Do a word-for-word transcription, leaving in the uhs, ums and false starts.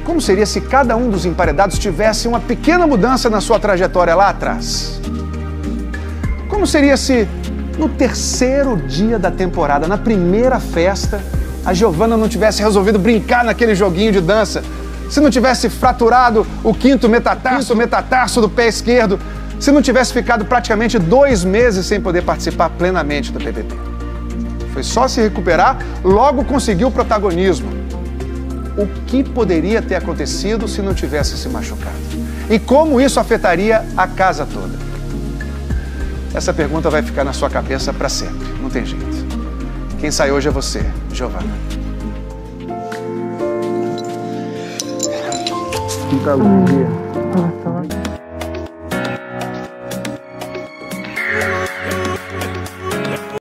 Como seria se cada um dos emparedados tivesse uma pequena mudança na sua trajetória lá atrás? Como seria se, no terceiro dia da temporada, na primeira festa, a Giovanna não tivesse resolvido brincar naquele joguinho de dança? Se não tivesse fraturado o quinto metatarso, o metatarso do pé esquerdo? Se não tivesse ficado praticamente dois meses sem poder participar plenamente do P V P? Foi só se recuperar, logo conseguiu o protagonismo. O que poderia ter acontecido se não tivesse se machucado? E como isso afetaria a casa toda? Essa pergunta vai ficar na sua cabeça para sempre, não tem jeito. Quem sai hoje é você, Giovanna. Que calor, dia.